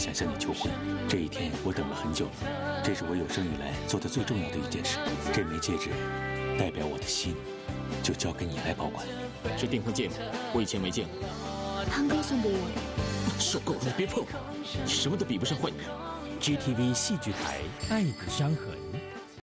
想向你求婚。这一天我等了很久了，这是我有生以来做的最重要的一件事。这枚戒指代表我的心，就交给你来保管。 是订婚戒吗？我以前没见过。 堂哥送给我的。 受够了，你别碰我！你什么都比不上坏女人。 GTV 戏剧台《爱的伤痕》。